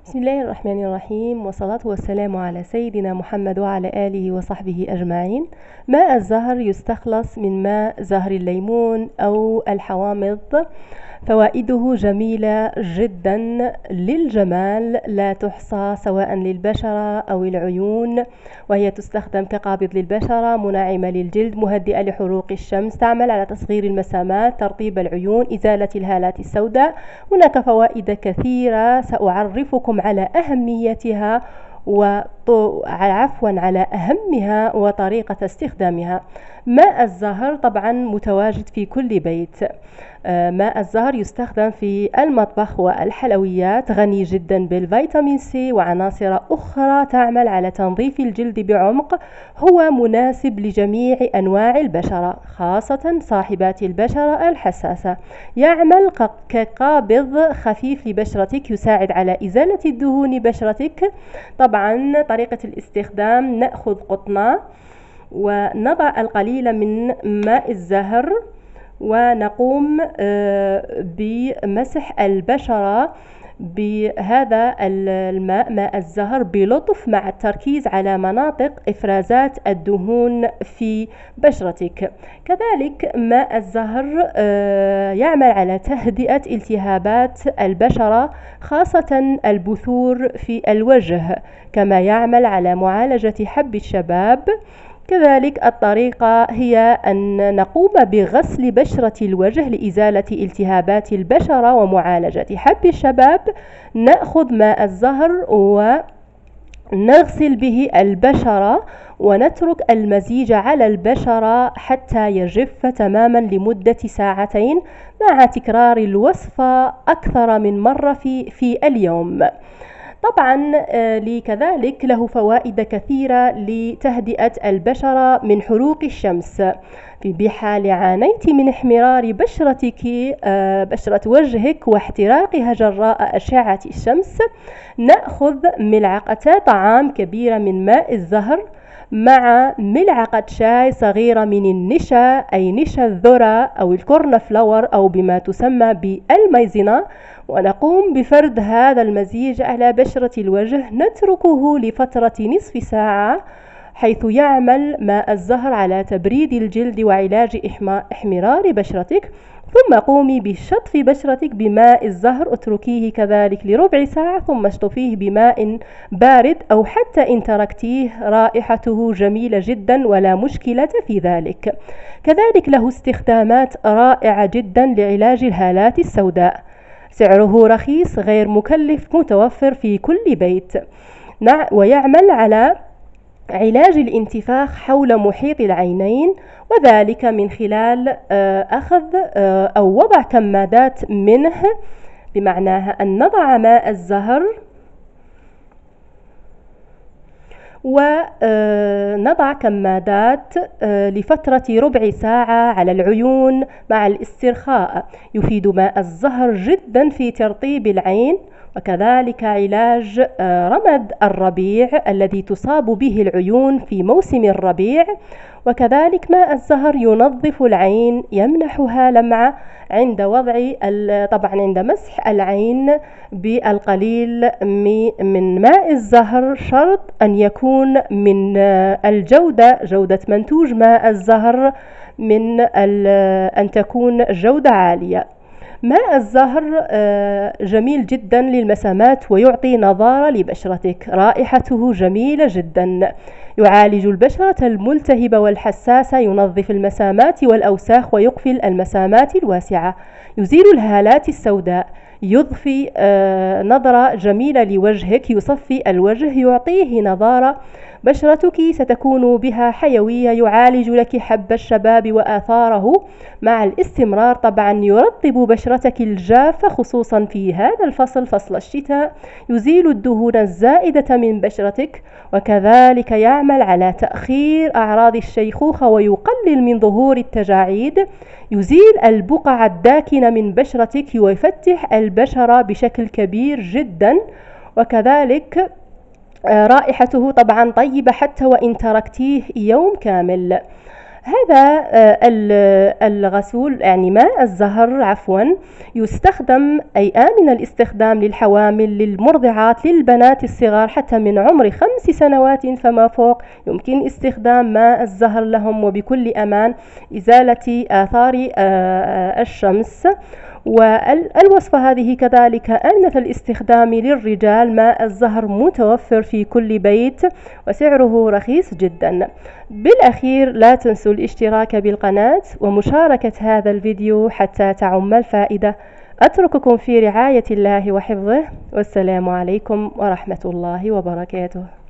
بسم الله الرحمن الرحيم، والصلاة والسلام على سيدنا محمد وعلى آله وصحبه أجمعين. ماء الزهر يستخلص من ماء زهر الليمون أو الحوامض. فوائده جميلة جدا للجمال لا تحصى، سواء للبشرة أو العيون، وهي تستخدم كقابض للبشرة، مناعمة للجلد، مهدئة لحروق الشمس، تعمل على تصغير المسامات، ترطيب العيون، إزالة الهالات السوداء. هناك فوائد كثيرة سأعرفكم على أهميتها على أهمها وطريقة استخدامها. ماء الزهر طبعا متواجد في كل بيت. ماء الزهر يستخدم في المطبخ والحلويات، غني جدا بالفيتامين سي وعناصر أخرى تعمل على تنظيف الجلد بعمق. هو مناسب لجميع أنواع البشرة، خاصة صاحبات البشرة الحساسة. يعمل كقابض خفيف لبشرتك، يساعد على إزالة الدهون بشرتك. طبعا طريقة الاستخدام: نأخذ قطنة ونضع القليل من ماء الزهر ونقوم بمسح البشرة بهذا الماء، ماء الزهر، بلطف مع التركيز على مناطق إفرازات الدهون في بشرتك. كذلك ماء الزهر يعمل على تهدئة التهابات البشرة، خاصة البثور في الوجه، كما يعمل على معالجة حب الشباب. كذلك الطريقة هي أن نقوم بغسل بشرة الوجه لإزالة التهابات البشرة ومعالجة حب الشباب. نأخذ ماء الزهر ونغسل به البشرة ونترك المزيج على البشرة حتى يجف تماما لمدة ساعتين، مع تكرار الوصفة أكثر من مرة في اليوم. طبعا كذلك له فوائد كثيرة لتهدئة البشرة من حروق الشمس. بحال عانيت من احمرار بشرتك، بشرة وجهك، واحتراقها جراء أشعة الشمس، نأخذ ملعقة طعام كبيرة من ماء الزهر مع ملعقة شاي صغيرة من النشا، أي نشا الذرة أو الكورن فلاور أو بما تسمى بالميزنة، ونقوم بفرد هذا المزيج على بشرة الوجه. نتركه لفترة نصف ساعة، حيث يعمل ماء الزهر على تبريد الجلد وعلاج احمرار بشرتك. ثم قومي بشطف بشرتك بماء الزهر، اتركيه كذلك لربع ساعة، ثم اشطفيه بماء بارد، أو حتى إن تركتيه رائحته جميلة جدا ولا مشكلة في ذلك. كذلك له استخدامات رائعة جدا لعلاج الهالات السوداء. سعره رخيص، غير مكلف، متوفر في كل بيت. ويعمل على علاج الانتفاخ حول محيط العينين، وذلك من خلال أخذ أو وضع كمادات منه، بمعناها أن نضع ماء الزهر ونضع كمادات لفترة ربع ساعة على العيون مع الاسترخاء. يفيد ماء الزهر جدا في ترطيب العين، وكذلك علاج رمد الربيع الذي تصاب به العيون في موسم الربيع. وكذلك ماء الزهر ينظف العين، يمنحها لمعة عند طبعا عند مسح العين بالقليل من ماء الزهر. شرط أن يكون من جودة منتوج ماء الزهر من أن تكون جودة عالية. ماء الزهر جميل جدا للمسامات ويعطي نضارة لبشرتك، رائحته جميلة جدا. يعالج البشرة الملتهبة والحساسة، ينظف المسامات والأوساخ ويقفل المسامات الواسعة، يزيل الهالات السوداء، يضفي نظرة جميلة لوجهك، يصفي الوجه، يعطيه نضارة. بشرتك ستكون بها حيوية، يعالج لك حب الشباب وآثاره مع الاستمرار. طبعا يرطب بشرتك الجافة، خصوصا في هذا الفصل، فصل الشتاء، يزيل الدهون الزائدة من بشرتك، وكذلك يعمل على تأخير أعراض الشيخوخة ويقلل من ظهور التجاعيد، يزيل البقع الداكنة من بشرتك ويفتح البشرة بشكل كبير جدا. وكذلك رائحته طبعا طيبة حتى وإن تركتيه يوم كامل. هذا الغسول يعني ماء الزهر عفوا يستخدم أي آمن الاستخدام للحوامل، للمرضعات، للبنات الصغار حتى من عمر 5 سنوات فما فوق، يمكن استخدام ماء الزهر لهم وبكل أمان، إزالة آثار الشمس. والوصفة هذه كذلك آمنة الاستخدام للرجال، ماء الزهر متوفر في كل بيت وسعره رخيص جدا. بالأخير لا تنسوا الاشتراك بالقناة ومشاركة هذا الفيديو حتى تعم الفائدة. أترككم في رعاية الله وحفظه، والسلام عليكم ورحمة الله وبركاته.